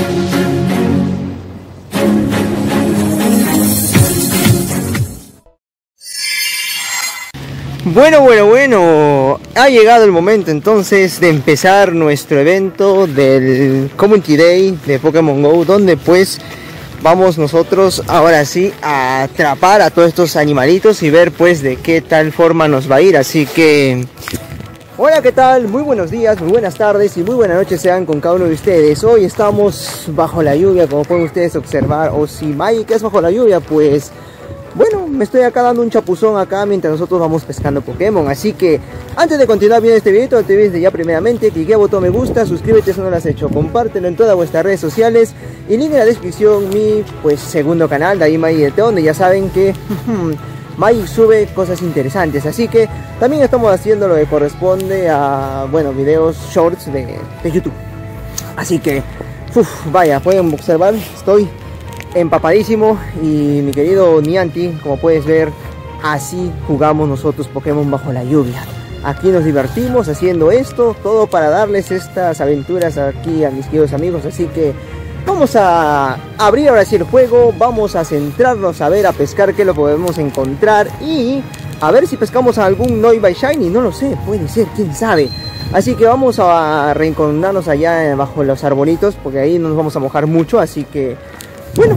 Bueno, ha llegado el momento entonces de empezar nuestro evento del Community Day de Pokémon GO, donde pues vamos nosotros ahora sí a atrapar a todos estos animalitos y ver pues de qué tal forma nos va a ir. Así que hola, ¿qué tal? Muy buenos días, muy buenas tardes y muy buenas noches sean con cada uno de ustedes. Hoy estamos bajo la lluvia, como pueden ustedes observar, o si Magic es bajo la lluvia, pues bueno, me estoy acá dando un chapuzón acá mientras nosotros vamos pescando Pokémon. Así que antes de continuar viendo este video, te ves de ya primeramente, clique a botón me gusta, suscríbete si no lo has hecho, compártelo en todas vuestras redes sociales y link en la descripción mi pues segundo canal, de ahí Magic, donde ya saben que Magic sube cosas interesantes. Así que también estamos haciendo lo que corresponde a, bueno, videos shorts de YouTube. Así que, vaya, pueden observar, estoy empapadísimo y mi querido Niantic, como puedes ver, así jugamos nosotros Pokémon bajo la lluvia. Aquí nos divertimos haciendo esto, todo para darles estas aventuras aquí a mis queridos amigos. Así que vamos a abrir ahora sí el juego, vamos a centrarnos a ver, a pescar qué lo podemos encontrar y a ver si pescamos a algún Noibat Shiny, no lo sé, puede ser, quién sabe. Así que vamos a reencontrarnos allá bajo los arbolitos, porque ahí no nos vamos a mojar mucho, así que bueno,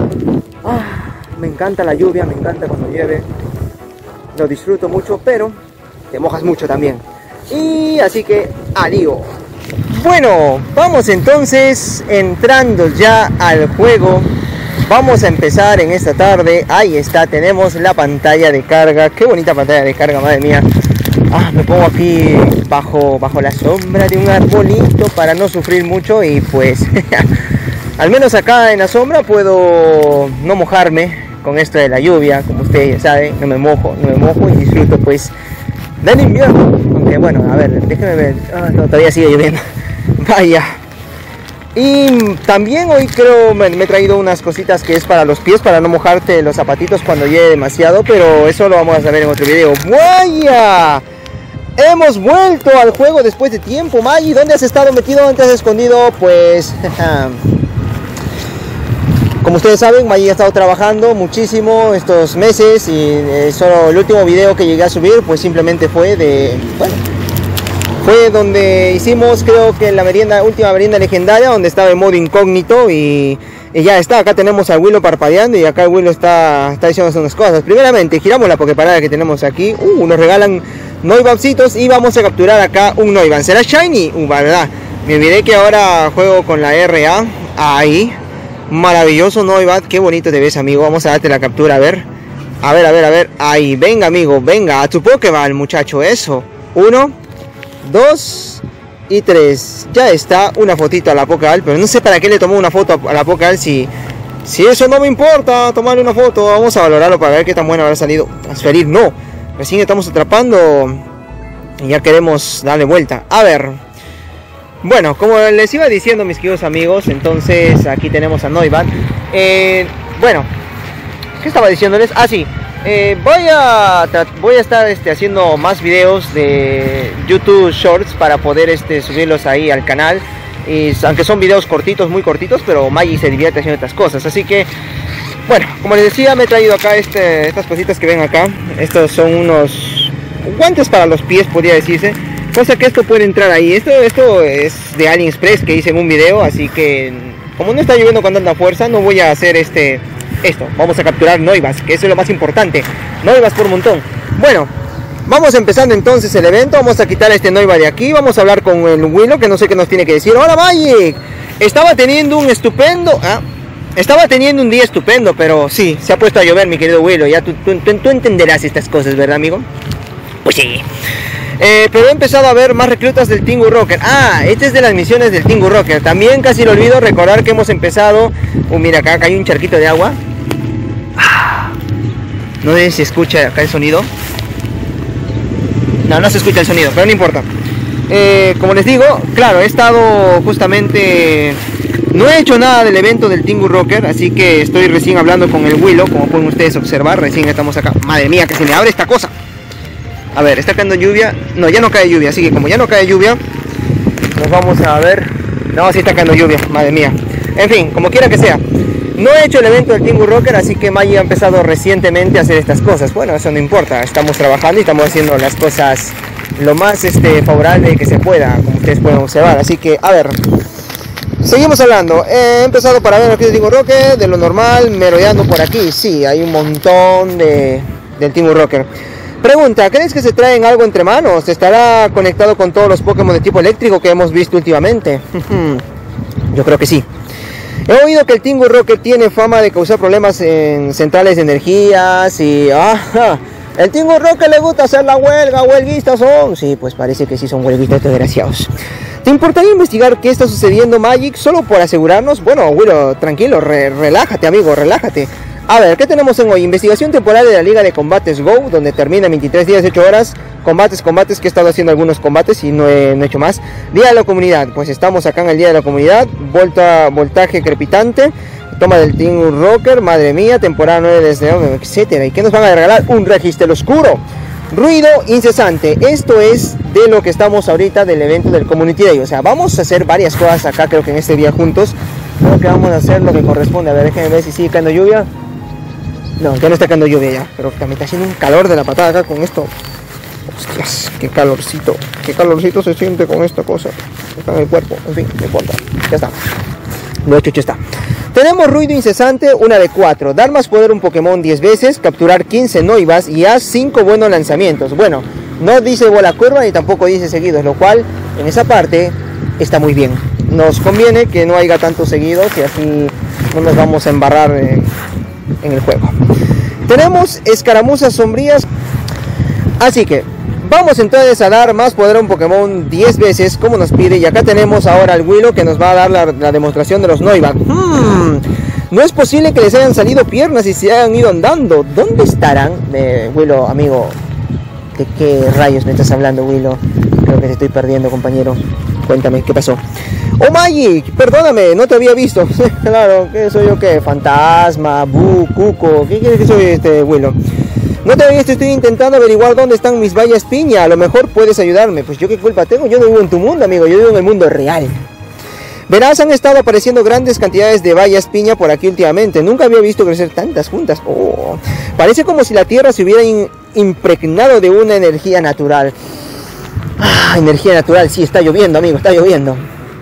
me encanta la lluvia, me encanta cuando llueve, lo disfruto mucho, pero te mojas mucho también. Y así que al lío. Bueno, vamos entonces entrando ya al juego. Vamos a empezar en esta tarde. Ahí está, tenemos la pantalla de carga. Qué bonita pantalla de carga, madre mía. Me pongo aquí bajo la sombra de un arbolito para no sufrir mucho y pues al menos acá en la sombra puedo no mojarme con esto de la lluvia, como ustedes ya saben, no me mojo y disfruto pues del invierno. Aunque bueno, a ver, déjenme ver, no, todavía sigue lloviendo, vaya. Y también hoy creo me he traído unas cositas que es para los pies, para no mojarte los zapatitos cuando llueve demasiado, pero eso lo vamos a saber en otro video. ¡Vaya! Hemos vuelto al juego después de tiempo. Magi, ¿dónde has estado metido? ¿Dónde te has escondido? Pues como ustedes saben, Magi ha estado trabajando muchísimo estos meses y solo el último video que llegué a subir pues simplemente fue fue donde hicimos, creo que la última merienda legendaria, donde estaba en modo incógnito y ya está. Acá tenemos al Willow parpadeando y acá el Willow está diciendo unas cosas. Primeramente giramos la Poképarada que tenemos aquí, nos regalan Noibatsitos y vamos a capturar acá un Noibat. ¿Será Shiny? Verdad, me olvidé que ahora juego con la RA. Ahí, maravilloso Noibat, qué bonito te ves, amigo. Vamos a darte la captura, a ver, ahí, venga amigo, venga, a tu Pokéball, muchacho, eso, 1, 2 y 3, ya está, una fotito a la Pokéball, pero no sé para qué le tomó una foto a la Pokéball si eso no me importa, tomarle una foto. Vamos a valorarlo para ver qué tan bueno habrá salido. Transferir, no, recién estamos atrapando y ya queremos darle vuelta. A ver, bueno, como les iba diciendo mis queridos amigos, entonces aquí tenemos a Noibat. Bueno, ¿qué estaba diciéndoles? Sí, voy a estar haciendo más videos de YouTube Shorts para poder subirlos ahí al canal. Y aunque son videos cortitos, muy cortitos, pero Magi se divierte haciendo estas cosas. Así que, bueno, como les decía, me he traído acá estas cositas que ven acá. Estos son unos guantes para los pies, podría decirse. Cosa que esto puede entrar ahí. Esto es de AliExpress que hice en un video. Así que, como no está lloviendo con tanta fuerza, no voy a hacer esto. Vamos a capturar Noivats, que eso es lo más importante. Noivats por un montón. Bueno, vamos empezando entonces el evento. Vamos a quitar este Noibat de aquí. Vamos a hablar con el Willow, que no sé qué nos tiene que decir. Hola Magic. Estaba teniendo un día estupendo, pero sí, se ha puesto a llover, mi querido Willow. Ya tú entenderás estas cosas, ¿verdad, amigo? Pues sí. Pero he empezado a ver más reclutas del Tingu Rocker. Este es de las misiones del Tingu Rocker. También casi lo olvido recordar que hemos empezado. Mira, acá hay un charquito de agua. No sé si se escucha acá el sonido. No se escucha el sonido, pero no importa. Como les digo, claro, he estado justamente... No he hecho nada del evento del Tingu Rocker, así que estoy recién hablando con el Willow, como pueden ustedes observar. Recién estamos acá. Madre mía, que se me abre esta cosa. A ver, está cayendo lluvia. No, ya no cae lluvia, así que como ya no cae lluvia, nos vamos a ver. No, sí está cayendo lluvia, madre mía. En fin, como quiera que sea. No he hecho el evento del Team Rocker, así que Magic ha empezado recientemente a hacer estas cosas. Bueno, eso no importa, estamos trabajando y estamos haciendo las cosas lo más favorable que se pueda, como ustedes pueden observar. Así que, a ver, seguimos hablando. He empezado para ver aquí del Team Rocker, de lo normal, merodeando por aquí. Sí, hay un montón del Team Rocker. Pregunta, ¿crees que se traen algo entre manos? ¿Estará conectado con todos los Pokémon de tipo eléctrico que hemos visto últimamente? Yo creo que sí. He oído que el Team Rocker tiene fama de causar problemas en centrales de energías y... el Team Rocker le gusta hacer la huelga, huelguistas son... Sí, pues parece que sí son huelguistas desgraciados. ¿Te importaría investigar qué está sucediendo, Magic? Solo por asegurarnos... Bueno, Willow, tranquilo, relájate, amigo, relájate. A ver, ¿qué tenemos en hoy? Investigación temporal de la Liga de Combates Go, donde termina 23 días, 8 horas. Combates, que he estado haciendo algunos combates y no he hecho más. Día de la comunidad, pues estamos acá en el Día de la Comunidad. Voltaje crepitante. Toma del Team Rocker, madre mía, temporada 9 desde etcétera. ¿Y qué nos van a regalar? Un registro oscuro. Ruido incesante. Esto es de lo que estamos ahorita del evento del Community Day. O sea, vamos a hacer varias cosas acá, creo que en este día juntos. Creo que vamos a hacer lo que corresponde. A ver, déjenme ver si sigue cayendo lluvia. No, ya no está cayendo lluvia ya, pero también está haciendo un calor de la patada acá con esto. Hostias, qué calorcito se siente con esta cosa. Está en el cuerpo, en fin, no importa. Ya está. Lo hecho está. Tenemos ruido incesante, una de 4. Dar más poder a un Pokémon 10 veces, capturar 15 Noivas y haz 5 buenos lanzamientos. Bueno, no dice bola curva ni tampoco dice seguidos, lo cual en esa parte está muy bien. Nos conviene que no haya tantos seguidos y así no nos vamos a embarrar en el juego. Tenemos escaramuzas sombrías, así que vamos entonces a dar más poder a un Pokémon 10 veces como nos pide. Y acá tenemos ahora al Willow que nos va a dar la demostración de los Noibat. No es posible que les hayan salido piernas y se hayan ido andando. ¿Dónde estarán? Willow, amigo, ¿de qué rayos me estás hablando, Willow? Creo que te estoy perdiendo, compañero. Cuéntame, ¿qué pasó? ¡Oh, Magic! Perdóname, no te había visto. Claro, ¿qué soy yo? ¿Qué? Fantasma, Cuco. ¿Qué quieres que soy, Willow? No te había visto, estoy intentando averiguar dónde están mis bayas piña. A lo mejor puedes ayudarme. Pues yo qué culpa tengo, yo no vivo en tu mundo, amigo. Yo vivo en el mundo real. Verás, han estado apareciendo grandes cantidades de bayas piña por aquí últimamente. Nunca había visto crecer tantas juntas. Oh, parece como si la tierra se hubiera impregnado de una energía natural. Energía natural, sí, está lloviendo, amigo, está lloviendo.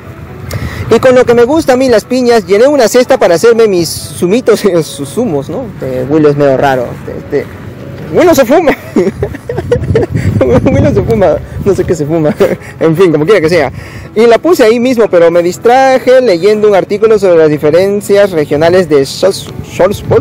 Y con lo que me gusta a mí las piñas, llené una cesta para hacerme mis zumitos, sus zumos, ¿no? Willow es medio raro. Willow se fuma. Willow se fuma, no sé qué se fuma. En fin, como quiera que sea. Y la puse ahí mismo, pero me distraje leyendo un artículo sobre las diferencias regionales de Soulspoken.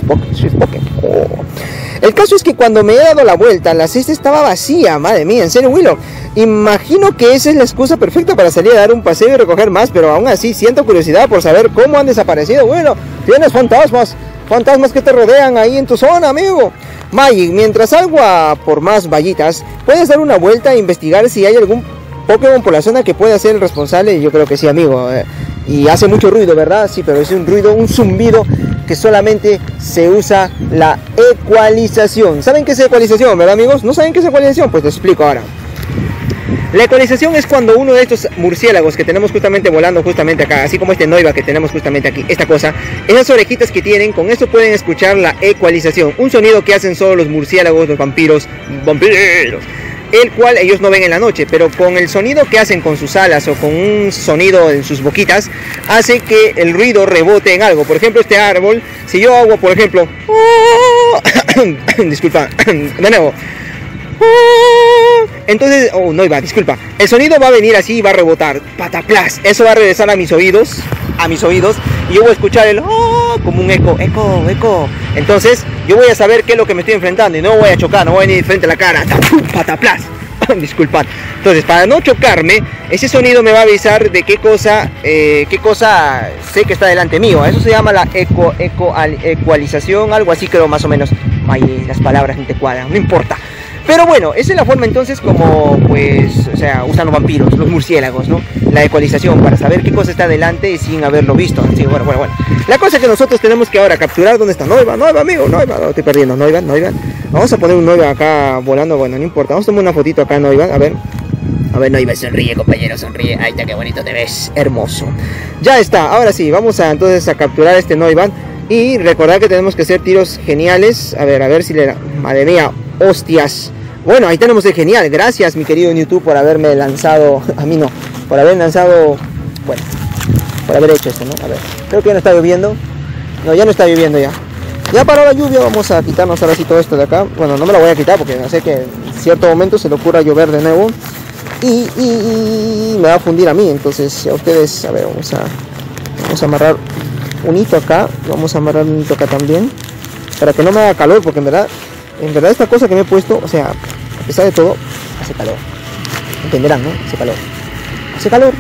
El caso es que cuando me he dado la vuelta, la cesta estaba vacía. Madre mía, en serio, Willow. Imagino que esa es la excusa perfecta para salir a dar un paseo y recoger más, pero aún así siento curiosidad por saber cómo han desaparecido. Willow, tienes fantasmas que te rodean ahí en tu zona, amigo. Magic, mientras salgo a por más vallitas, puedes dar una vuelta e investigar si hay algún Pokémon por la zona que pueda ser el responsable. Yo creo que sí, amigo. Y hace mucho ruido, ¿verdad? Sí, pero es un ruido, un zumbido que solamente se usa la ecualización. ¿Saben qué es ecualización, verdad, amigos? ¿No saben qué es ecualización? Pues les explico ahora. La ecualización es cuando uno de estos murciélagos que tenemos justamente volando justamente acá, así como este Noibat que tenemos justamente aquí, esta cosa, esas orejitas que tienen, con eso pueden escuchar la ecualización, un sonido que hacen solo los murciélagos, los vampiros, el cual ellos no ven en la noche, pero con el sonido que hacen con sus alas o con un sonido en sus boquitas, hace que el ruido rebote en algo. Por ejemplo, este árbol, si yo hago, por ejemplo, disculpa, de nuevo, entonces, no iba, disculpa, el sonido va a venir así y va a rebotar, pataplas, eso va a regresar a mis oídos, y yo voy a escuchar el como un eco. Entonces yo voy a saber qué es lo que me estoy enfrentando y no voy a chocar, no voy a venir frente a la cara, pataplas. Disculpad. Entonces, para no chocarme, ese sonido me va a avisar de qué cosa sé que está delante mío. Eso se llama la ecualización, algo así creo más o menos. Ay, las palabras no te cuadran, no importa. Pero bueno, esa es la forma entonces como, pues, o sea, usan los vampiros, los murciélagos, ¿no? La ecualización, para saber qué cosa está delante sin haberlo visto. Sí, bueno. La cosa es que nosotros tenemos que ahora capturar dónde está Noibat, amigo, Noibat, no, estoy perdiendo, Noibat. Vamos a poner un Noibat acá volando, bueno, no importa. Vamos a tomar una fotito acá, Noibat, a ver. A ver, Noiva, sonríe, compañero, sonríe. Ahí está, qué bonito te ves, hermoso. Ya está, ahora sí, vamos a entonces a capturar este Noiva. Y recordar que tenemos que hacer tiros geniales. A ver si le... Madre mía, hostias. Bueno, ahí tenemos el genial. Gracias, mi querido YouTube, por haberme lanzado... A mí no, por haber lanzado... Bueno, por haber hecho esto, ¿no? A ver, creo que ya no está lloviendo. No, ya no está lloviendo ya. Ya paró la lluvia, vamos a quitarnos ahora sí todo esto de acá. Bueno, no me lo voy a quitar porque no sé que en cierto momento se le ocurra llover de nuevo. Y me va a fundir a mí. Entonces, a ustedes, a ver, vamos a amarrar un hito acá. Vamos a amarrar un hito acá también. Para que no me haga calor, porque en verdad esta cosa que me he puesto, o sea, a pesar de todo, hace calor. Entenderán, ¿no? Hace calor. Hace calor.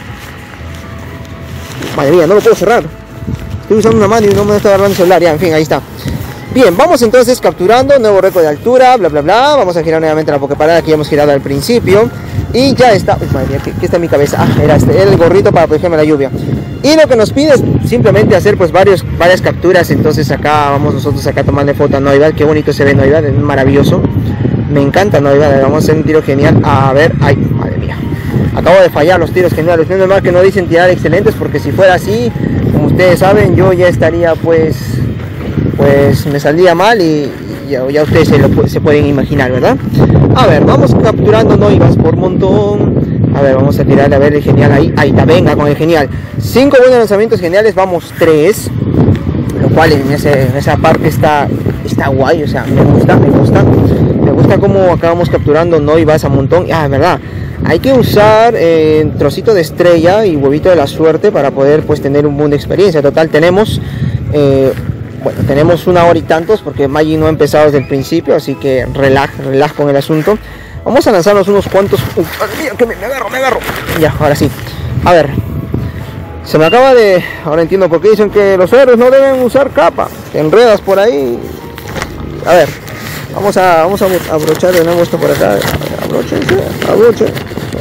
Madre mía, no lo puedo cerrar. Estoy usando una mano y no me está agarrando el celular. Ya, en fin, ahí está. Bien, vamos entonces capturando. Nuevo récord de altura, bla, bla, bla. Vamos a girar nuevamente la Poképarada que ya hemos girado al principio. Y ya está. Uy, madre mía, ¿qué está en mi cabeza? Ah, era el gorrito para protegerme la lluvia. Y lo que nos pide es simplemente hacer pues varias capturas. Entonces acá vamos nosotros acá a tomarle foto a Noiva. Qué bonito se ve Noiva, es maravilloso. Me encanta Noiva, vamos a hacer un tiro genial. A ver, ay, madre mía. Acabo de fallar los tiros geniales. No es normal que no dicen tirar excelentes, porque si fuera así, como ustedes saben, yo ya estaría pues me saldría mal y ya ustedes se pueden imaginar, ¿verdad? A ver, vamos capturando Noivas por montón. A ver, vamos a tirar, a ver el genial ahí. Ahí está, venga con el genial. 5 buenos lanzamientos geniales, vamos 3. Lo cual en esa parte está guay, o sea, me gusta cómo acabamos capturando Noivas a montón. Ah, verdad, hay que usar trocito de estrella y huevito de la suerte para poder pues tener un boom de experiencia. Total, tenemos tenemos 1 hora y tantos, porque Maggi no ha empezado desde el principio, así que relax con el asunto. Vamos a lanzarnos unos cuantos. Mira, que me agarro. Ya, ahora sí. A ver, se me acaba de... Ahora entiendo por qué dicen que los héroes no deben usar capa. Te enredas por ahí. A ver, vamos a abrochar de nuevo esto por acá. Abrochen.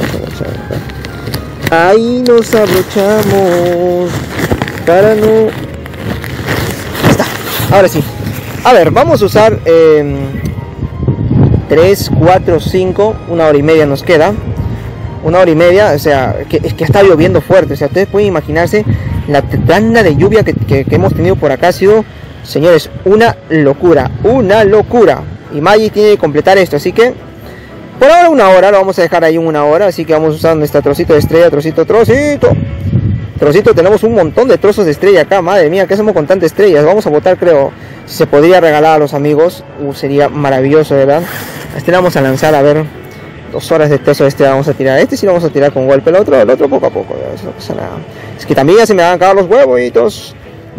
Ahí nos abrochamos para no... Ahí está, ahora sí. A ver, vamos a usar 3, 4, 5, 1 hora y media nos queda. 1 hora y media, o sea, es que está lloviendo fuerte. O sea, ustedes pueden imaginarse la tanda de lluvia que hemos tenido por acá. Ha sido, señores, una locura. Y Maggi tiene que completar esto, así que por ahora 1 hora, lo vamos a dejar ahí en 1 hora. Así que vamos usando este trocito de estrella, trocito, tenemos un montón de trozos de estrella acá. Madre mía, ¿qué hacemos con tantas estrellas? Vamos a botar, creo, si se podría regalar a los amigos. Sería maravilloso, ¿verdad? Este le vamos a lanzar, a ver, 2 horas de trozo de estrella vamos a tirar. Este sí lo vamos a tirar con golpe, el otro poco a poco, ¿verdad? No pasa nada. Es que también ya se me van a acabar los huevitos.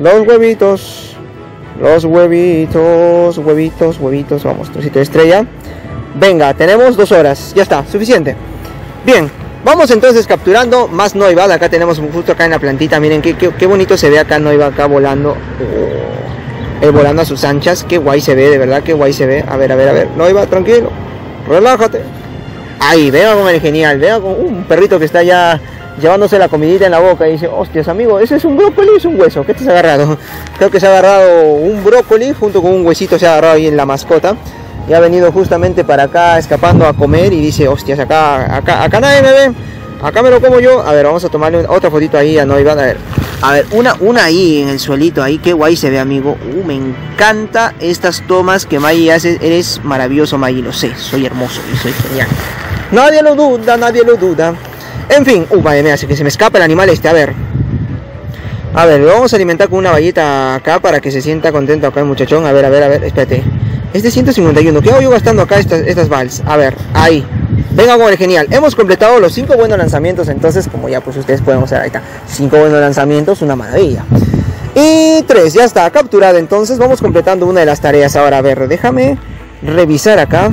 Vamos, trocito de estrella. Venga, tenemos 2 horas, ya está, suficiente. Bien, vamos entonces capturando más Noiva. Acá tenemos justo acá en la plantita. Miren qué bonito se ve acá Noiva, acá volando. Volando a sus anchas. Qué guay se ve, de verdad, qué guay se ve. A ver, Noiva, tranquilo, relájate. Ahí, venga con el genial. Venga con un perrito que está ya llevándose la comidita en la boca y dice: hostias, amigo, ¿ese es un brócoli o es un hueso? ¿Qué te has agarrado? Creo que se ha agarrado un brócoli junto con un huesito, se ha agarrado ahí en la mascota. Y ha venido justamente para acá escapando a comer y dice: hostias, acá nadie me ve, acá me lo como yo. A ver, vamos a tomarle otra fotito ahí a Noiva. A ver, una ahí en el suelito, ahí, qué guay se ve, amigo. Me encanta estas tomas que Maggi hace. Eres maravilloso, Maggi, lo sé, soy hermoso y soy genial. Nadie lo duda. En fin, madre mía, así que se me escapa el animal este. A ver, lo vamos a alimentar con una vallita acá para que se sienta contento acá el muchachón. A ver, espérate. Este 151, ¿qué hago yo gastando acá estas vals? A ver, ahí. Venga con el genial. Hemos completado los 5 buenos lanzamientos. Entonces, como ya pues ustedes pueden observar, ahí está, 5 buenos lanzamientos, una maravilla. Y 3, ya está capturado. Entonces vamos completando una de las tareas. Ahora, a ver, déjame revisar acá.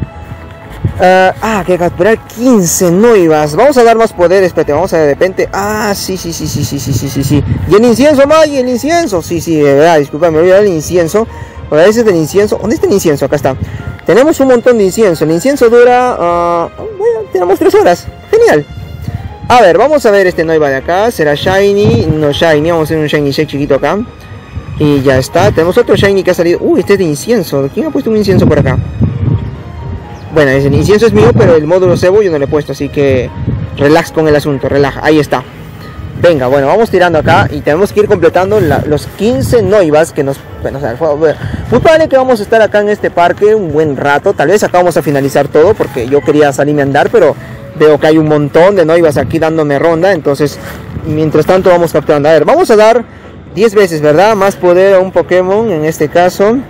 Que capturar 15 Noivas. Vamos a dar más poder, espérate, vamos a ver de repente. Sí. Y el incienso, Maggi, el incienso. Sí, de verdad, disculpa, me olvidé del incienso. Por ahí es del incienso. ¿Dónde está el incienso? Acá está. Tenemos un montón de incienso. El incienso dura... tenemos 3 horas. Genial. A ver, vamos a ver este Noiva de acá. ¿Será Shiny? No Shiny. Vamos a hacer un Shiny Shake chiquito acá. Y ya está. Tenemos otro Shiny que ha salido. Este es de incienso. ¿Quién ha puesto un incienso por acá? Bueno, el incienso es mío, pero el módulo cebo yo no le he puesto, así que relax con el asunto, relaja, ahí está. Venga, bueno, vamos tirando acá y tenemos que ir completando los 15 noivas que nos... Bueno, o sea, muy probable que vamos a estar acá en este parque un buen rato. Tal vez acá vamos a finalizar todo porque yo quería salirme a andar, pero veo que hay un montón de noivas aquí dándome ronda. Entonces, mientras tanto vamos capturando. A ver, vamos a dar 10 veces, ¿verdad? Más poder a un Pokémon, en este caso.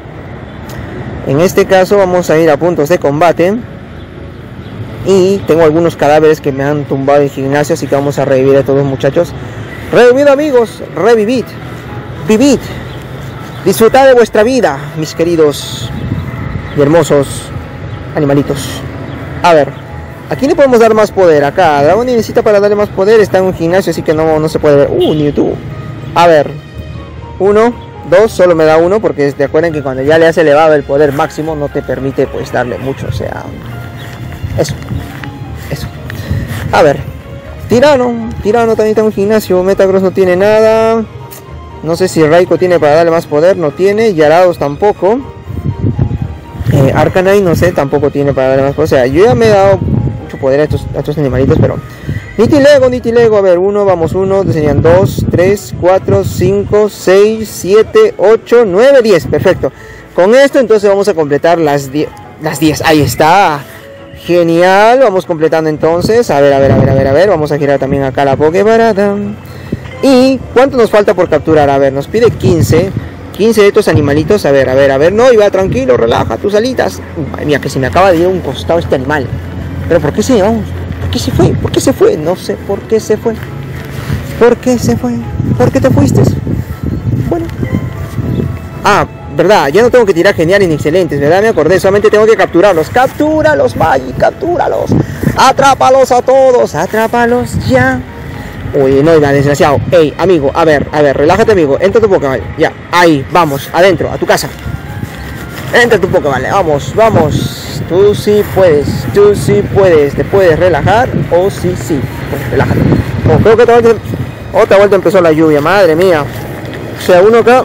En este caso vamos a ir a puntos de combate. Y tengo algunos cadáveres que me han tumbado en gimnasio, así que vamos a revivir a todos, muchachos. Revivid, amigos, revivid, vivid, disfrutad de vuestra vida, mis queridos y hermosos animalitos. A ver, ¿a quién le podemos dar más poder? Acá, Dragón necesita para darle más poder, está en un gimnasio, así que no se puede ver. Mewtwo. A ver, 1, 2, solo me da 1, porque te acuerdan que cuando ya le has elevado el poder máximo, no te permite pues darle mucho, o sea... Eso. A ver, Tirano también está en un gimnasio. Metagross no tiene nada. No sé si Raikou tiene para darle más poder. No tiene. Gyarados tampoco. Arcanine no sé, tampoco tiene para darle más poder. O sea, yo ya me he dado mucho poder a estos animalitos, pero... Nittilego, a ver, 1, vamos 1, serían 2, 3, 4, 5, 6, 7, 8, 9, 10, perfecto. Con esto entonces vamos a completar las 10, ahí está. Genial, vamos completando entonces. A ver, vamos a girar también acá la Poképarada. ¿Y cuánto nos falta por capturar? A ver, nos pide 15 de estos animalitos. A ver, no, iba tranquilo, relaja tus alitas. Madre mía, que se me acaba de ir a un costado este animal. Pero ¿por qué se vamos? ¿Por qué se fue? ¿Por qué se fue? No sé por qué se fue. ¿Por qué se fue? ¿Por qué te fuiste? Bueno. ¿Verdad? Ya no tengo que tirar geniales ni excelentes, ¿verdad? Me acordé, solamente tengo que capturarlos. ¡Captúralos, Maggi! ¡Captúralos! ¡Atrápalos a todos! ¡Atrápalos ya! Uy, no, desgraciado. Ey, amigo, a ver, relájate, amigo. Entra tu Pokéball. Ya, ahí, vamos, adentro, a tu casa. Entra tu Pokéball, vamos. Tú sí puedes. ¿Te puedes relajar? Sí. Pues relájate. Creo que otra vuelta empezó la lluvia, madre mía. O sea, uno acá...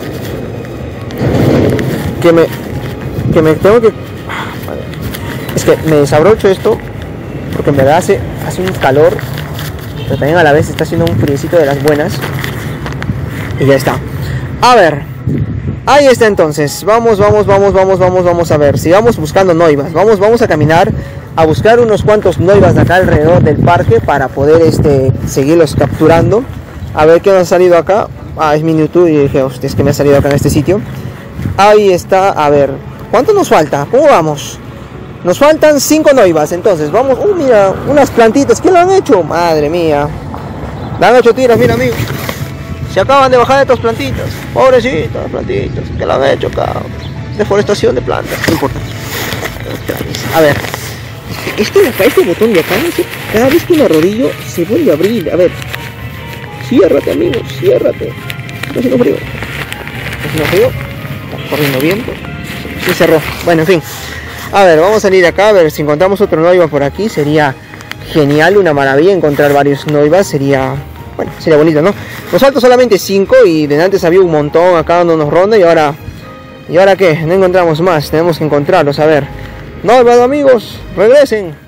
que me tengo que... Es que me desabrocho esto porque en verdad hace un calor, pero también a la vez está haciendo un friecito de las buenas. Y ya está. A ver, ahí está entonces. Vamos a ver. Sigamos buscando noivas. Vamos a caminar a buscar unos cuantos noivas de acá alrededor del parque para poder seguirlos capturando. A ver qué nos ha salido acá. Es mi Mewtwo y dije, hostia, es que me ha salido acá en este sitio. Ahí está, a ver, ¿cuánto nos falta? ¿Cómo vamos? Nos faltan 5 noivas, entonces vamos. Mira, unas plantitas, ¿qué lo han hecho? Madre mía, le han hecho tiras, mira, amigo. Se acaban de bajar estas plantitas. Pobrecitas las plantitas, ¿qué lo han hecho acá? Deforestación de plantas, no importa. A ver, este botón de acá, cada vez que me arrodillo se vuelve a abrir. A ver, ciérrate, amigo, ciérrate. Está haciendo frío. Está corriendo viento. Se cerró. Bueno, en fin. A ver, vamos a salir acá. A ver si encontramos otro noiva por aquí. Sería genial, una maravilla encontrar varios noivas. Sería bonito, ¿no? Nos faltan solamente 5 y de antes había un montón acá dándonos ronda. ¿Y ahora qué? No encontramos más. Tenemos que encontrarlos. A ver. Noivas, amigos, regresen.